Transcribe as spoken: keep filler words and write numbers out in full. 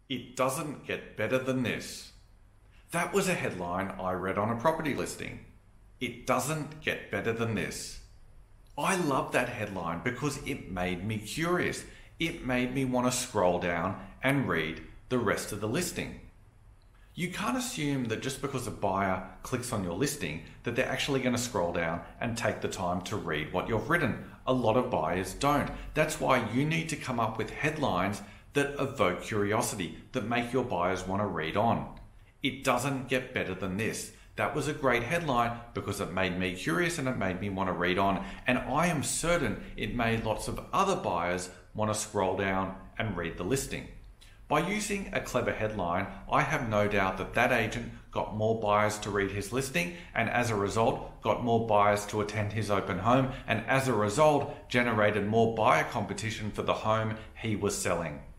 It doesn't get better than this. That was a headline I read on a property listing. It doesn't get better than this. I love that headline because it made me curious. It made me want to scroll down and read the rest of the listing. You can't assume that just because a buyer clicks on your listing that they're actually going to scroll down and take the time to read what you've written. A lot of buyers don't. That's why you need to come up with headlines that evoke curiosity, that make your buyers want to read on. It doesn't get better than this. That was a great headline because it made me curious and it made me want to read on. And I am certain it made lots of other buyers want to scroll down and read the listing. By using a clever headline, I have no doubt that that agent got more buyers to read his listing and as a result got more buyers to attend his open home and as a result generated more buyer competition for the home he was selling.